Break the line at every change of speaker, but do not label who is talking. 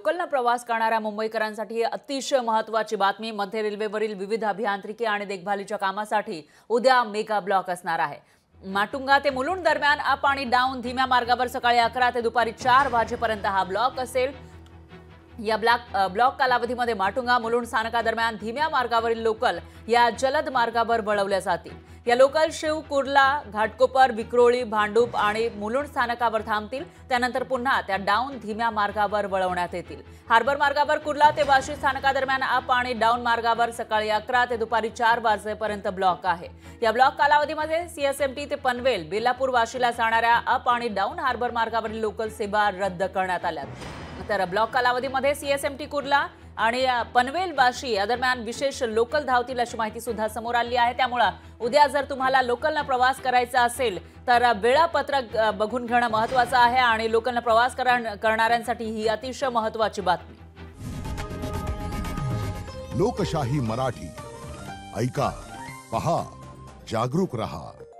लोकलनं प्रवास करणाऱ्या मुंबईकरांसाठी अतिशय महत्त्वाची बातमी. मध्य रेल्वेवरील विविध अभियांत्रिकी आणि देखभालीच्या कामासाठी उद्या मेगा ब्लॉक असणार आहे. माटुंगा ते मुलुंड दरम्यान अप आणि डाऊन धीम्या मार्गावर सकाळी 11 ते दुपारी 4 वाजेपर्यंत हा ब्लॉक असेल. या ब्लॉक कालावधीमध्ये माटुंगा मुलुंड स्थानकादरम्यान धीम्या मार्गावरील लोकल या जलद मार्गावर वळवल्या जातील. या लोकल शिव, कुर्ला, घाटकोपर, विक्रोळी, भांडूप आणि मुलुंड स्थानकावर थांबतील. त्यानंतर पुन्हा त्या डाऊन धीम्या मार्गावर वळवण्यात येतील. हार्बर मार्गावर कुर्ला ते वाशी स्थानकादरम्यान अप आणि डाऊन मार्गावर सकाळी 11 ते दुपारी 4 वाजेपर्यंत ब्लॉक आहे. या ब्लॉक कालावधीमध्ये सीएसएमटी ते पनवेल, बेलापूर, वाशीला जाणाऱ्या अप आणि डाऊन हार्बर मार्गावरील लोकल सेवा रद्द करण्यात आल्या. तर ब्लॉक कालावधीमध्ये सीएसएमटी कुर्ला आणि पनवेल वाशी या दरम्यान विशेष लोकल धावतील अशी माहिती सुद्धा समोर आली आहे. त्यामुळे उद्या जर तुम्हाला लोकलनं प्रवास करायचा असेल तर वेळापत्रक बघून घेणं महत्त्वाचं आहे आणि लोकलनं प्रवास करणाऱ्यांसाठी ही अतिशय महत्त्वाची बातमी.
लोकशाही मराठी ऐका, पहा, जागरूक रहा.